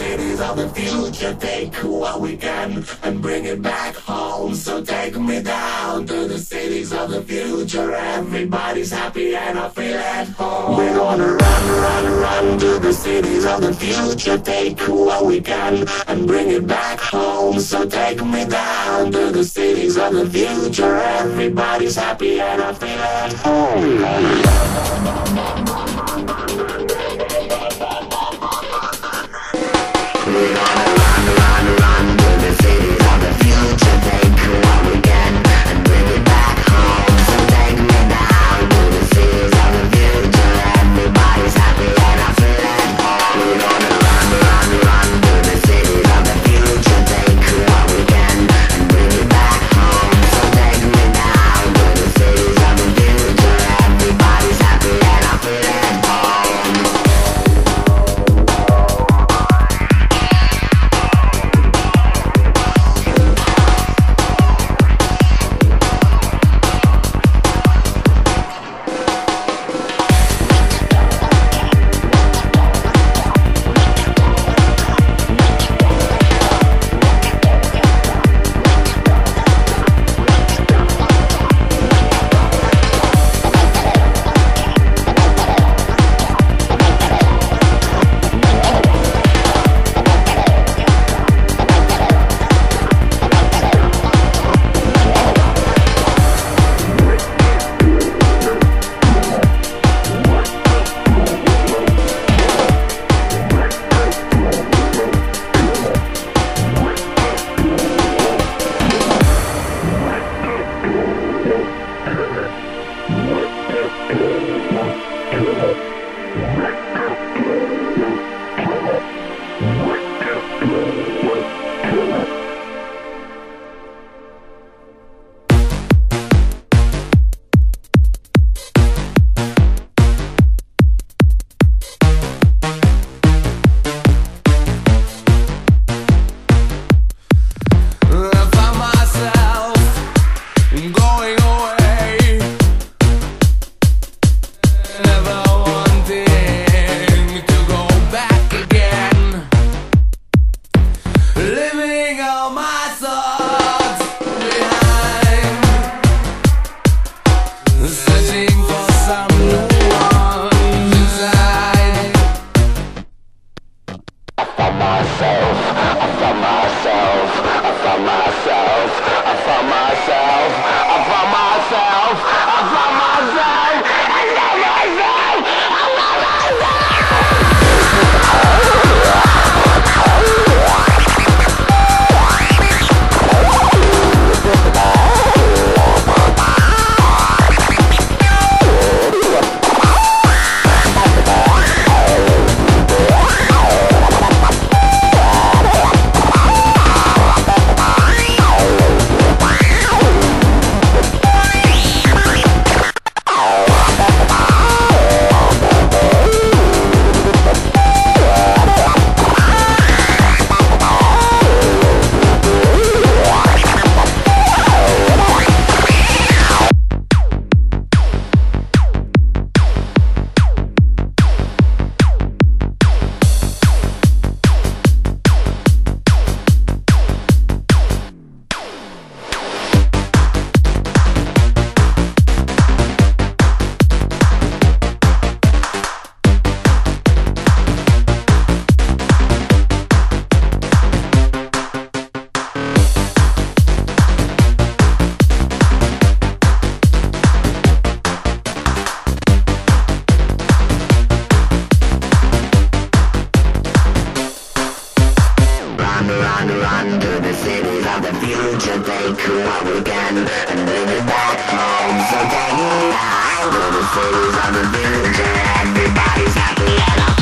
cities of the future. Take what we can and bring it back home. So take me down to the cities of the future. Everybody's happy and I feel at home. We're gonna run, run, run to the cities of the future. Take what we can and bring it back home. So take me down to the cities of the future. Everybody's happy and I feel at home. We're gonna run, run, run to the cities of the future. Take what we can and bring it back home. So take me down to the cities of the future. Everybody's happy and I feel at home. We're gonna run, run, run to the cities of the future. Take what we can and bring it back home. So take me down to the cities of the future. Everybody's happy and I feel at home. Run to the cities of the future. Take what we can and bring it back home. So take me down to the cities of the future. Everybody's happy and